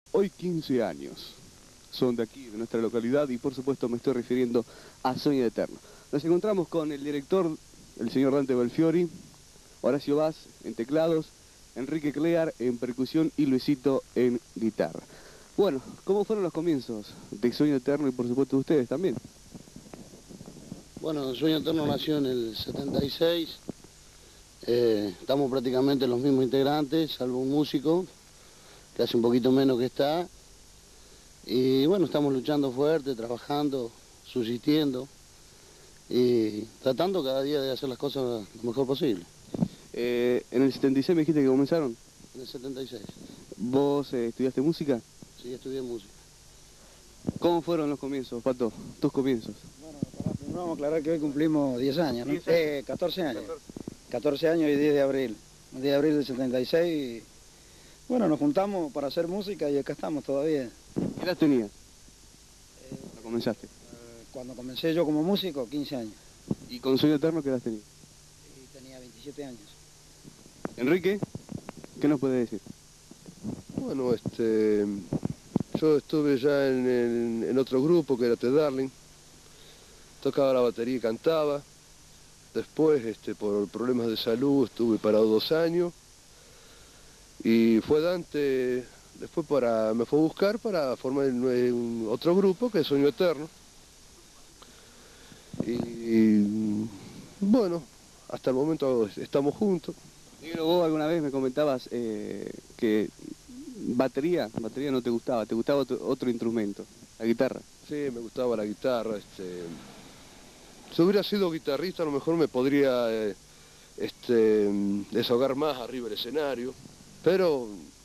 Hoy 15 años son de aquí, de nuestra localidad, y por supuesto me estoy refiriendo a Sueño Eterno. Nos encontramos con el director, el señor Dante Belfiori, Horacio Vaz en teclados, Enrique Clear en percusión y Luisito en guitarra. Bueno, ¿cómo fueron los comienzos de Sueño Eterno y por supuesto de ustedes también? Bueno, Sueño Eterno nació en el 76, estamos prácticamente los mismos integrantes, salvo un músico, que hace un poquito menos que está, y bueno, estamos luchando fuerte, trabajando, subsistiendo, y tratando cada día de hacer las cosas lo mejor posible. En el 76 me dijiste que comenzaron. En el 76. ¿Vos estudiaste música? Sí, estudié música. ¿Cómo fueron los comienzos, Pato? Tus comienzos. Bueno, primero vamos a aclarar que hoy cumplimos 10 años, ¿no? 14 años. 14. 14 años y 10 de abril. 10 de abril del 76. Y, bueno, nos juntamos para hacer música y acá estamos todavía. ¿Qué edad tenías cuando comenzaste? Cuando comencé yo como músico, 15 años. ¿Y con Sueño Eterno qué edad tenías? Y tenía 27 años. Enrique, ¿qué nos puede decir? Bueno, yo estuve ya en otro grupo que era The Darling, tocaba la batería y cantaba. Después, por problemas de salud, estuve parado 2 años. Y fue Dante, después me fue a buscar para formar otro grupo que es Sueño Eterno. Y bueno, hasta el momento estamos juntos. Negro, vos alguna vez me comentabas que batería no te gustaba otro instrumento, la guitarra. Sí, me gustaba la guitarra. Si hubiera sido guitarrista, a lo mejor me podría desahogar más arriba del escenario, pero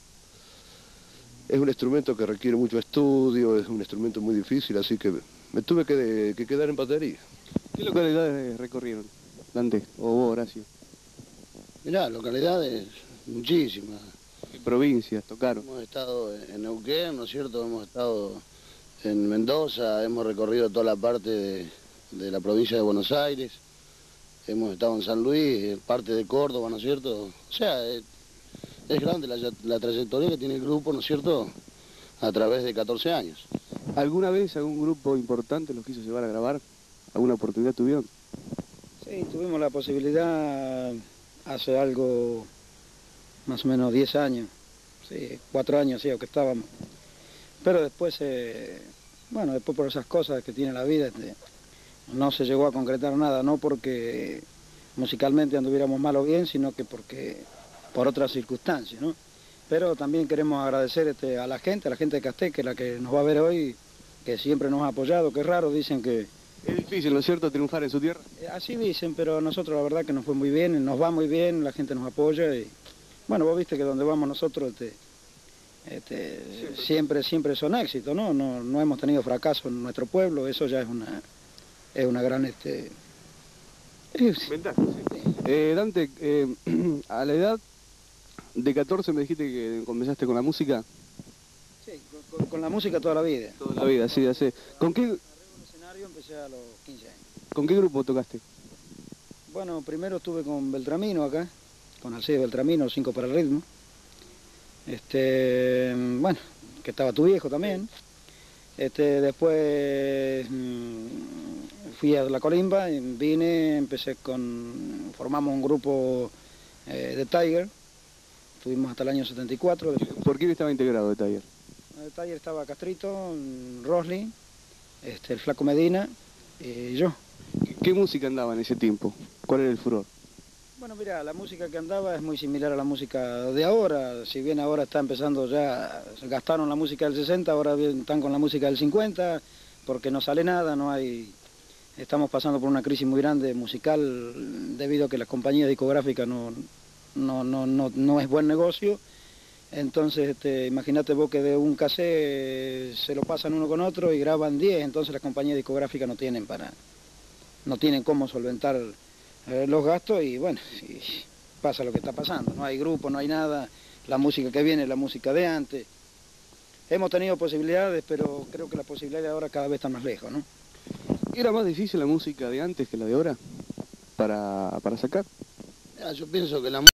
es un instrumento que requiere mucho estudio, es un instrumento muy difícil, así que me tuve que quedar en batería. ¿Qué localidades recorrieron, Dante, o vos, Horacio? Mirá, localidades muchísimas. ¿Qué provincias tocaron? Hemos estado en Neuquén, ¿no es cierto? Hemos estado en Mendoza, hemos recorrido toda la parte de la provincia de Buenos Aires, hemos estado en San Luis, parte de Córdoba, ¿no es cierto? O sea, es grande la trayectoria que tiene el grupo, ¿no es cierto?, a través de 14 años. ¿Alguna vez algún grupo importante los quiso llevar a grabar? ¿Alguna oportunidad tuvieron? Sí, tuvimos la posibilidad hace algo, más o menos 10 años. Sí, 4 años, sí, que estábamos. Pero después, bueno, después por esas cosas que tiene la vida, no se llegó a concretar nada, no porque musicalmente anduviéramos mal o bien, sino que por otras circunstancias, ¿no? Pero también queremos agradecer a la gente de Casté, que es la que nos va a ver hoy, que siempre nos ha apoyado, que es raro, dicen que... Es difícil, ¿no es cierto?, triunfar en su tierra. Así dicen, pero nosotros la verdad que nos fue muy bien, nos va muy bien, la gente nos apoya y... Bueno, vos viste que donde vamos nosotros siempre son éxitos, ¿no? No hemos tenido fracaso en nuestro pueblo, eso ya es una gran... Ventaja, sí. Dante, a la edad de 14 me dijiste que comenzaste con la música. Sí, con la música toda la vida. Toda la vida, sí, hace. ¿Con qué Escenario empecé a los 15 años. ¿Con qué grupo tocaste? Bueno, primero estuve con Beltramino acá, con Alcide Beltramino, 5 para el ritmo. Bueno, que estaba tu viejo también. Después fui a La Colimba, vine, formamos un grupo de Tiger, estuvimos hasta el año 74. ¿Por quién estaba integrado de Tiger? De Tiger estaba Castrito, Rosly, el Flaco Medina y yo. ¿Qué música andaba en ese tiempo? ¿Cuál era el furor? Bueno, mira, la música que andaba es muy similar a la música de ahora, si bien ahora está empezando ya, gastaron la música del 60, ahora están con la música del 50, porque no sale nada, estamos pasando por una crisis muy grande musical debido a que las compañías discográficas no es buen negocio. Entonces, imagínate vos que de un cassette se lo pasan uno con otro y graban 10, entonces las compañías discográficas no tienen cómo solventar los gastos y bueno, pasa lo que está pasando, no hay grupo, no hay nada, la música que viene es la música de antes. Hemos tenido posibilidades, pero creo que las posibilidades ahora cada vez están más lejos, ¿no? ¿Era más difícil la música de antes que la de ahora para sacar? Yo pienso que la